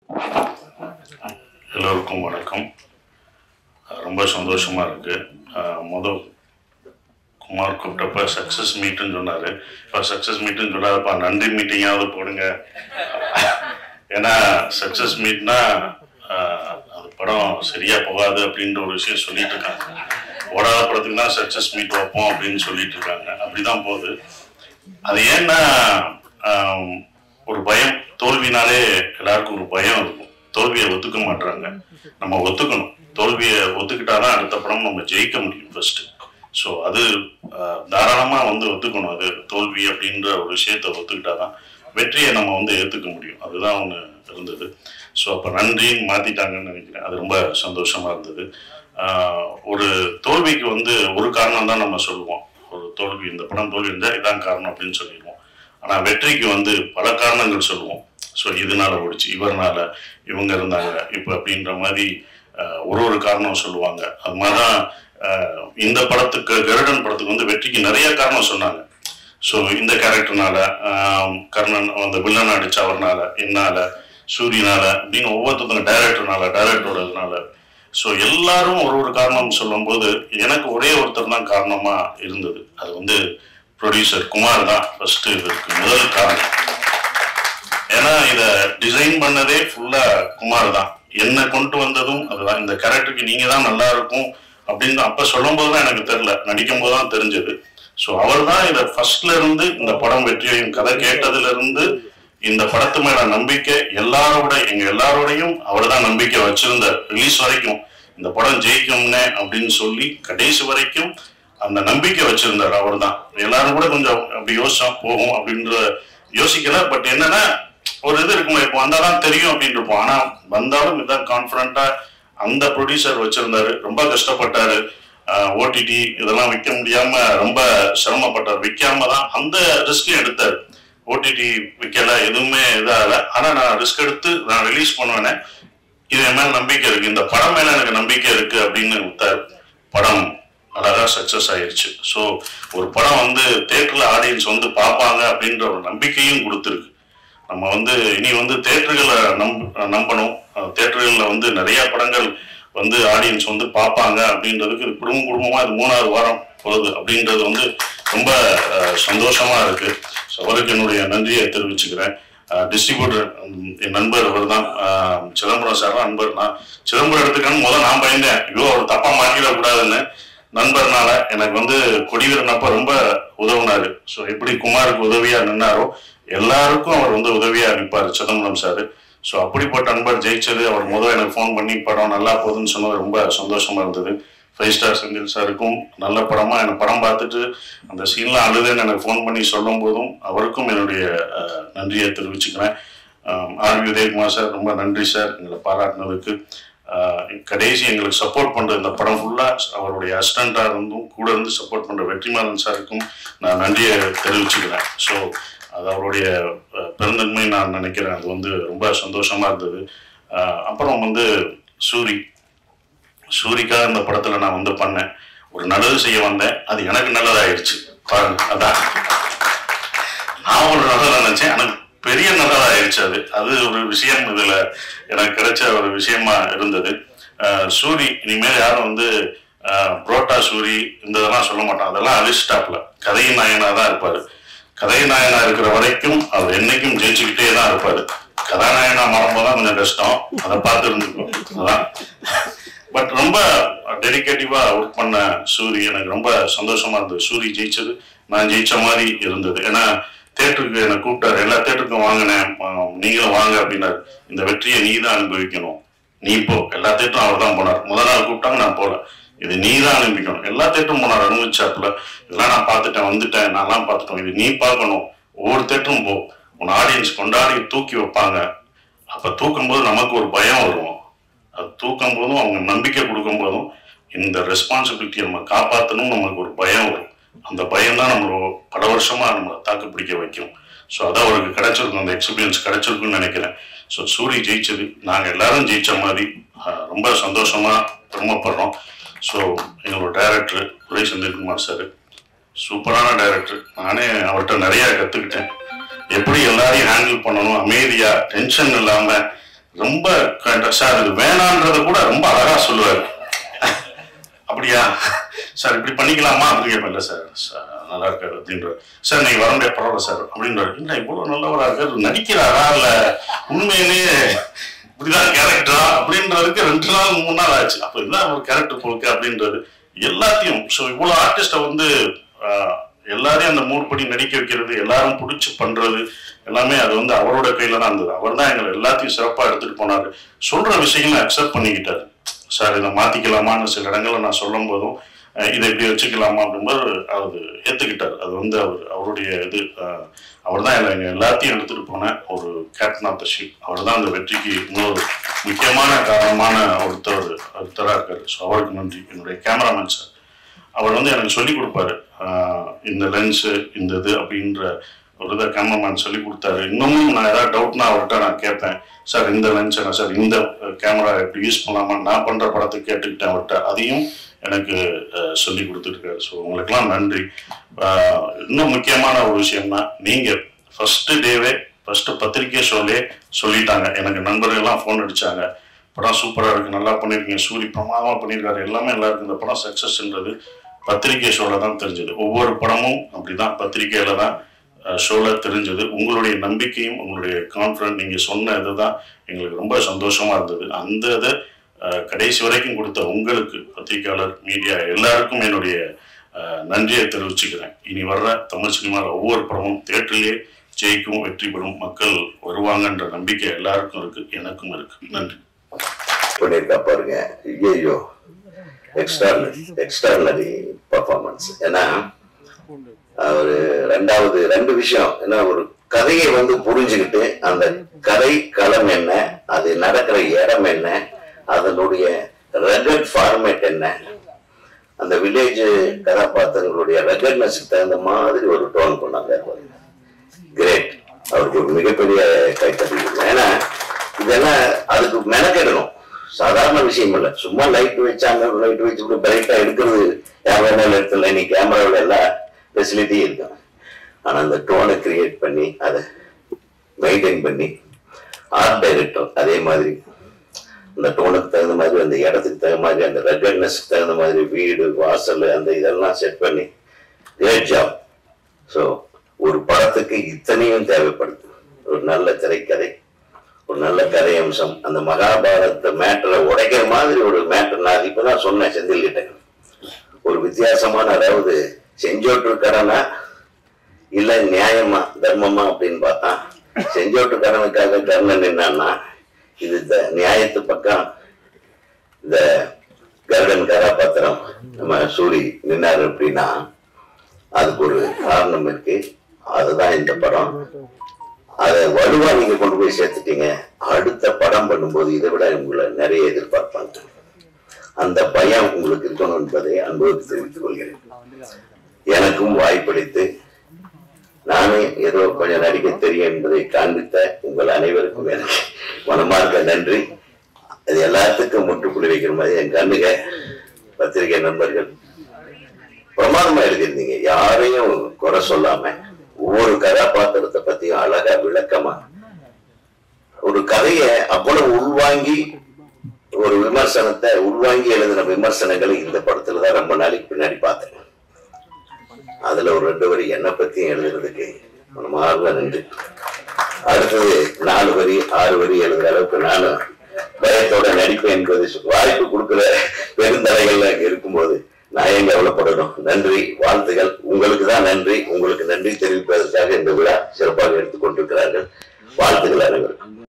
எல்லோருக்கும் வணக்கம். ரொம்ப சந்தோஷமா இருக்கு. முதல் குமார் கூப்பிட்டப்ப சக்ஸஸ் மீட்டுன்னு சொன்னார். இப்போ சக்ஸஸ் மீட்டுன்னு சொன்னார்ப்பா, நன்றி மீட்டிங்காவது போடுங்க. ஏன்னா சக்ஸஸ் மீட்னா அது படம் சரியாக போகாது அப்படின்ற ஒரு விஷயம் சொல்லிட்டு இருக்காங்க. ஓடாத படத்துக்கு தான் சக்ஸஸ் மீட் வைப்போம் அப்படின்னு சொல்லிட்டு இருக்காங்க. அப்படிதான் போகுது. அது ஏன்னா ஒரு பயம், தோல்வினாலே எல்லாருக்கும் ஒரு பயம் இருக்கும். தோல்வியை ஒத்துக்க மாட்டாங்க. நம்ம ஒத்துக்கணும். தோல்வியை ஒத்துக்கிட்டாதான் அடுத்த படம் நம்ம ஜெயிக்க முடியும் ஃபர்ஸ்ட். ஸோ அது தாராளமாக ஒத்துக்கணும். அது தோல்வி அப்படின்ற ஒரு விஷயத்தை ஒத்துக்கிட்டாதான் வெற்றியை நம்ம ஏற்றுக்க முடியும். அதுதான் ஒன்று இருந்தது. ஸோ அப்போ நன்றின்னு மாற்றிட்டாங்கன்னு நினைக்கிறேன். அது ரொம்ப சந்தோஷமாக இருந்தது. ஒரு தோல்விக்கு ஒரு காரணம் தான் நம்ம சொல்லுவோம். ஒரு தோல்வி, இந்த படம் தோல்வி இருந்தால் இதான் காரணம் அப்படின்னு சொல்லிடுவோம். ஆனால் வெற்றிக்கு பல காரணங்கள் சொல்லுவோம். ஸோ இதனால ஓடிச்சு, இவர்னால, இவங்க இருந்தாங்க இப்போ அப்படின்ற மாதிரி ஒரு காரணம் சொல்லுவாங்க. அது மாதிரிதான் இந்த படத்துக்கு, கருடன் படத்துக்கு வெற்றிக்கு நிறைய காரணம் சொன்னாங்க. ஸோ இந்த கேரக்டர்னால, கர்ணன் அந்த வில்லன் அடிச்ச அவர்னால, என்னால, சூரியனால அப்படின்னு ஒவ்வொருத்தவங்க, டைரக்டரோடதுனால. ஸோ எல்லாரும் ஒரு காரணம் சொல்லும் போது எனக்கு ஒரே ஒருத்தர் தான் காரணமா இருந்தது. அது ப்ரொடியூசர் குமார் தான் ஃபர்ஸ்ட் இதற்கு முதல் காரணம். ஏன்னா இதை டிசைன் பண்ணதே ஃபுல்லா குமார் தான். என்ன கொண்டு வந்ததும் அதுதான். இந்த கேரக்டருக்கு நீங்க தான் நல்லா இருக்கும் அப்படின்னு அப்ப சொல்லும் போதுதான் எனக்கு தெரியல, நடிக்கும் போதுதான் தெரிஞ்சது. ஸோ அவர் தான் இதை ஃபர்ஸ்ட்ல இருந்து இந்த படம் வெற்றியையும் கதை கேட்டதுல இருந்து இந்த படத்து மேல நம்பிக்கை எங்க எல்லாரோடையும் அவர் தான் நம்பிக்கை வச்சிருந்தார். ரிலீஸ் வரைக்கும் இந்த படம் ஜெயிக்கும்னே அப்படின்னு சொல்லி கடைசி வரைக்கும் அந்த நம்பிக்கை வச்சிருந்தார் அவர் தான். எல்லாரும் கூட கொஞ்சம் அப்படி யோசிச்சா போகும் அப்படின்ற யோசிக்கல. பட் என்னன்னா ஒரு இது இருக்குமா, இப்போ வந்தாதான் தெரியும் அப்படின்னு இருப்போம். ஆனா வந்தாலும் இதான் கான்பிடண்டா அந்த ப்ரொடியூசர் வச்சிருந்தாரு. ரொம்ப கஷ்டப்பட்டாரு. ஓடிடி இதெல்லாம் விற்க முடியாம ரொம்ப சிரமப்பட்டார். விற்காம தான் அந்த ரிஸ்கையும் எடுத்தாரு. ஓடிடி விற்கல, எதுவுமே இதாகல. ஆனா நான் ரிஸ்க் எடுத்து நான் ரிலீஸ் பண்ணுவேனே, இது என் மேல நம்பிக்கை இருக்கு, இந்த படம் மேல எனக்கு நம்பிக்கை இருக்கு அப்படின்னு விட்டார். படம் அழகா சக்சஸ் ஆயிடுச்சு. ஸோ ஒரு படம் தியேட்டர்ல ஆடியன்ஸ் பார்ப்பாங்க அப்படின்ற ஒரு நம்பிக்கையும் கொடுத்துருக்கு. நம்ம இனி தியேட்டர்களை நம்பணும். தியேட்டர்களில் நிறைய படங்கள் ஆடியன்ஸ் பார்ப்பாங்க அப்படின்றதுக்கு குடும்பமா இது 3வது வாரம் போகுது அப்படின்றது ரொம்ப சந்தோஷமா இருக்கு. ஸோ அவருக்கு என்னுடைய நன்றியை தெரிவிச்சுக்கிறேன். டிஸ்ட்ரிபியூட்டர் என் நண்பர் அவர் தான், சிதம்பரம் சார் தான் நண்பர். நான் சிதம்பரம் எடுத்துக்கணும் நான் பயந்தேன், ஐயோ அவர் தப்பா மாட்டிடக்கூடாதுன்னு. நண்பர்னால எனக்கு கொடிவீரனப்ப ரொம்ப உதவுனாரு. ஸோ எப்படி குமாருக்கு உதவியா நின்னாரோ எல்லாருக்கும் அவர் உதவியா நிற்பாரு சிதம்பரம் சாரு. ஸோ அப்படிப்பட்ட நண்பர் ஜெயிச்சது. அவர் எனக்கு ஃபோன் பண்ணி படம் நல்லா போகுதுன்னு சொன்னது ரொம்ப சந்தோஷமா இருந்தது. 5 ஸ்டார் செந்தில் சாருக்கும் நல்ல படமா எனக்கு படம் பார்த்துட்டு அந்த சீன்லாம் அழுதுன்னு எனக்கு ஃபோன் பண்ணி சொல்லும் போதும் அவருக்கும் என்னுடைய நன்றியை தெரிவிச்சுக்கிறேன். ஆர்வி உதயகுமார் சார் ரொம்ப நன்றி சார், எங்களை பாராட்டினதுக்கு. கடைசி எங்களுக்கு சப்போர்ட் பண்ற இந்த படம் ஃபுல்லா அவருடைய அசிஸ்டண்டா இருந்தும் கூட இருந்து சப்போர்ட் பண்ற வெற்றிமாறன் சாருக்கும் நான் நன்றியை தெரிவிச்சுக்கிறேன். ஸோ அது அவருடைய பெருந்தன்மை நான் நினைக்கிறேன். அது ரொம்ப சந்தோஷமா இருந்தது. அப்புறம் சூரிக்கா இந்த படத்துல நான் பண்ணேன். ஒரு நல்லது செய்ய வந்தேன், அது எனக்கு நல்லதாயிடுச்சு பாருங்க. அதான் நான் ஒரு நல்லதா நினைச்சேன், எனக்கு பெரிய நல்லதாயிடுச்சு. அது ஒரு விஷயம் இதுல எனக்கு கிடைச்ச ஒரு விஷயமா இருந்தது. சூரி இனிமேல் யாரும் புரோட்டா சூரி இந்த இதெல்லாம் சொல்ல மாட்டான். அதெல்லாம் அலிஸ்டாப்ல கதையின் நாயனா தான் இருப்பாரு. கதைநாயனா இருக்கிற வரைக்கும் அவர் என்னைக்கும் ஜெயிச்சுக்கிட்டே தான் இருப்பாரு. கதாநாயகனா மறம்போதான் கொஞ்சம் கஷ்டம், அதை பார்த்து இருந்துக்கும். அதான் பட் ரொம்ப டெடிகேட்டிவா ஒர்க் பண்ண சூரி எனக்கு ரொம்ப சந்தோஷமா இருந்தது. சூரி ஜெயிச்சது நான் ஜெயிச்ச மாதிரி இருந்தது. ஏன்னா தேட்டருக்கு என்னை கூப்பிட்டாரு, எல்லா தேட்டருக்கும் வாங்கினேன், நீங்களும் வாங்க அப்படின்னாரு. இந்த வெற்றியை நீ தான் அனுபவிக்கணும், நீ போ. எல்லா தேட்டரும் அவர் தான் போனார். முதல் நாள் கூப்பிட்டாங்க, நான் போல. இது நீ தான் அனுப்பிக்கணும். எல்லா தேட்டரும் போனார், அனுபவிச்சாப்புல. இதெல்லாம் நான் பார்த்துட்டேன், வந்துட்டேன், நான்லாம் பார்த்துட்டோம், இது நீ பார்க்கணும். ஒவ்வொரு தேட்டரும் போ, உன் ஆடியன்ஸ் கொண்டாடி தூக்கி வைப்பாங்க. அப்ப தூக்கும் போது நமக்கு ஒரு பயம் வரும். அது தூக்கும் போதும் அவங்க நம்பிக்கை கொடுக்கும் போதும் இந்த ரெஸ்பான்சிபிலிட்டியை நம்ம காப்பாற்றணும், நமக்கு ஒரு பயம் வரும். அந்த பயம் தான் நம்மள பல வருஷமா நம்மளை தாக்கு பிடிக்க வைக்கும். ஸோ அதான் அவருக்கு கிடைச்சிருக்கும், அந்த எக்ஸ்பீரியன்ஸ் கிடைச்சிருக்குன்னு நினைக்கிறேன். ஸோ சூரி ஜெயிச்சது நாங்கள் எல்லாரும் ஜெயிச்ச மாதிரி ரொம்ப சந்தோஷமா பெருமைப்படுறோம். ஸோ எங்களோட டைரக்டர் துரை செந்தில்குமார் சார் சூப்பரான டைரக்டர். நானே அவர்கிட்ட நிறைய கற்றுக்கிட்டேன். எப்படி எல்லாரையும் ஹேண்டில் பண்ணணும், அமைதியாக டென்ஷன் இல்லாமல் ரொம்ப சார் இது வேணான்றத கூட ரொம்ப அழகா சொல்லுவார். அப்படியா சார் இப்படி பண்ணிக்கலாமா அப்படின்னு கேட்பேன். இல்லை சார் நல்லா இருக்காரு அப்படின்றார். சார் நீங்க வர முடியாது பரவாயில்ல சார் அப்படின்றாரு. இல்லை இவ்வளவு நல்லவரா இருக்காரு, நடிக்கிறாரா இல்ல உண்மையிலேயே இப்படிதான் கேரக்டரா அப்படின்றதுக்கு 2 நாள் 3 நாள் ஆச்சு. அப்ப இதுதான் ஒரு கேரக்டர் போக்கு அப்படின்றது எல்லாத்தையும். ஸோ இவ்வளவு ஆர்டிஸ்ட வந்து எல்லாரையும் அந்த மூர்படி நடிக்க வைக்கிறது, எல்லாரும் பிடிச்சி பண்றது எல்லாமே அது வந்து அவரோட கையில தான் இருந்தது. அவர் தான் எங்களை எல்லாத்தையும் சிறப்பா எடுத்துட்டு போனாரு. சொல்ற விஷயங்களை அக்செப்ட் பண்ணிக்கிட்டாரு. சார் இதை மாத்திக்கலாமான்னு சில இடங்கள்ல நான் சொல்லும் போதும் இதை இப்படி வச்சுக்கலாமா அப்படிங்கும்போது அது ஏத்துக்கிட்டார். அது வந்து அவருடைய இது அவர் தான் எங்க எல்லாத்தையும் எடுத்துட்டு போன ஒரு கேப்டன் ஆஃப் த ஷிப். அவர் தான் அந்த வெற்றிக்கு இன்னொரு முக்கியமான காரணமான ஒருத்தரா இருக்காரு. ஸோ அவருக்கு நன்றி. என்னுடைய கேமராமேன் சார், அவர் வந்து எனக்கு சொல்லி கொடுப்பாரு இந்த லென்ஸு இந்த இது அப்படின்ற ஒரு இதை கேமராமேன் சொல்லி கொடுத்தாரு. இன்னமும் நான் ஏதாவது டவுட்னா அவர்கிட்ட நான் கேட்பேன். சார் இந்த லென்ஸ் என்ன சார், இந்த கேமரா எப்படி யூஸ் பண்ணலாமா, நான் பண்ற படத்தை கேட்டுக்கிட்டேன் அவர்கிட்ட. அதையும் எனக்கு சொல்லி கொடுத்துருக்காரு. ஸோ உங்களுக்கெல்லாம் நன்றி. இன்னும் முக்கியமான ஒரு விஷயம்னா நீங்க ஃபர்ஸ்ட் டேவே ஃபர்ஸ்ட் பத்திரிகை ஷோலே சொல்லிட்டாங்க. எனக்கு நண்பர்கள்லாம் ஃபோன் அடிச்சாங்க, படம் சூப்பராக இருக்கு, நல்லா பண்ணியிருக்கீங்க, சூரி பிரமாதமாக பண்ணியிருக்காரு, எல்லாமே நல்லா இருக்கு, இந்த படம் சக்ஸஸ்ன்றது பத்திரிகை ஷோவில் தான் தெரிஞ்சது. ஒவ்வொரு படமும் அப்படிதான் பத்திரிகையில தான் ஷோவில் தெரிஞ்சது. உங்களுடைய நம்பிக்கையும் உங்களுடைய கான்ஃபிடன்ஸ் நீங்கள் சொன்ன இதுதான் எங்களுக்கு ரொம்ப சந்தோஷமா இருந்தது. அந்த இதை கடைசி வரைக்கும் கொடுத்த உங்களுக்கு பத்திரிகையாளர் மீடியா எல்லாருக்கும் என்னுடைய நன்றியை தெரிவிச்சுக்கிறேன். இனி வர்ற தமிழ் சினிமாவில் ஒவ்வொரு படமும் தியேட்டர்லேயே ஜெயிக்கும், வெற்றி பெறும், மக்கள் வருவாங்கன்ற நம்பிக்கை எல்லாருக்கும் இருக்கு, எனக்கும் இருக்கு. நன்றி. பண்ணியிருக்கா பாருங்க, ஐயோ எக்ஸ்ட்ரானரி பர்ஃபார்மன்ஸ். ஏன்னா ஒரு 2 விஷயம், ஏன்னா ஒரு கதையை வந்து புரிஞ்சுக்கிட்டு அந்த கதை களம் என்ன, அது நடக்கிற இடம் என்ன, அதனுடைய ரெகட் ஃபார்மேட் என்ன, அந்த வில்லேஜ் கதாபாத்திரங்களுடைய ரெகட்னஸுக்கு தகுந்த மாதிரி ஒரு டோன் கொண்டாங்க. கிரேட். அவருக்கு ஒரு மிகப்பெரிய கைத்தறி. ஏன்னா இதெல்லாம் அதுக்கு மெனக்கெடணும், சாதாரண விஷயம் இல்லை. சும்மா லைட் வச்சாங்க, லைட் வச்சு பிரைட்டா எடுக்கிறது கேமரா எடுத்துல, நீ கேமராவில் எல்லா ஃபெசிலிட்டியும் இருக்கும். ஆனா அந்த டோனை கிரியேட் பண்ணி அதை மெயின்டைன் பண்ணி ஆர்ட் டைரக்டர் அதே மாதிரி அந்த டோனுக்கு தகுந்த மாதிரி, அந்த இடத்துக்கு தகுந்த மாதிரி, அந்த ரெகட்னஸ்க்கு தகுந்த மாதிரி வீடு வாசல் அந்த இதெல்லாம் செட் பண்ணி கிரேட் ஜாப். ஸோ ஒரு படத்துக்கு இத்தனையும் தேவைப்படுது. ஒரு நல்ல திரைக்கதை, ஒரு நல்ல கதை அம்சம், அந்த மகாபாரத மேட்டரை உடைக்கிற மாதிரி ஒரு மேட்டர். நான் இப்பதான் சொன்னேன் செந்தில் கிட்ட, ஒரு வித்தியாசமான, அதாவது செஞ்சோட்டு கடனா இல்ல நியாயமா தர்மமா அப்படின்னு பார்த்தா, செஞ்சோட்டு கடனுக்காக கர்ணன் என்னன்னா, இது நியாயத்து பக்கம் இந்த கருடன் கதாபாத்திரம் நம்ம சூரி நின்னாரு அப்படின்னா அதுக்கு ஒரு காரணம் இருக்கு. அதுதான் இந்த படம். அதை வலுவா நீங்க கொண்டு போய் சேர்த்துட்டீங்க. அடுத்த படம் பண்ணும்போது இதை விட உங்களை நிறைய எதிர்பார்ப்பாங்க. அந்த பயம் உங்களுக்கு இருக்கணும் என்பதை அனுபவத்தை தெரிவித்துக் கொள்கிறேன். எனக்கும் வாய்ப்பளித்து நானே ஏதோ கொஞ்சம் நடிக்க தெரியும் என்பதை காண்பித்த உங்கள் அனைவருக்கும் எனக்கு மனமார்ந்த நன்றி. அது எல்லாத்துக்கும் முற்றுப்புள்ளி வைக்கிற மாதிரி என் கண்ணுக பத்திரிகை நண்பர்கள் பிரமாதமா எழுதியிருந்தீங்க. யாரையும் குறை சொல்லாம ஒவ்வொரு கதாபாத்திரத்தை பத்தியும் அழகா விளக்கமா ஒரு கதையை அவ்வளவு உள்வாங்கி, ஒரு விமர்சனத்தை உள்வாங்கி எழுதின விமர்சனங்களை இந்த படத்துலதான் ரொம்ப நாளைக்கு பின்னாடி பார்த்தேன். அதுல ஒரு 2 வரி என்னை பத்தியும் எழுதுறதுக்கு மனமார்ந்த நன்றி. அடுத்தது 4 வரி 6 வரி எழுதுற அளவுக்கு நானும் பயத்தோட நடிப்பேன் என்பது வாய்ப்பு கொடுக்குற பெருந்தலைகள்ல அங்க இருக்கும்போது நான் ஏன் கவலைப்படணும். நன்றி, வாழ்த்துகள். உங்களுக்கு தான் நன்றி. உங்களுக்கு நன்றி தெரிவிப்பதற்காக இந்த விழா சிறப்பாக எடுத்துக் கொண்டிருக்கிறார்கள். வாழ்த்துக்கள் அனைவருக்கும்.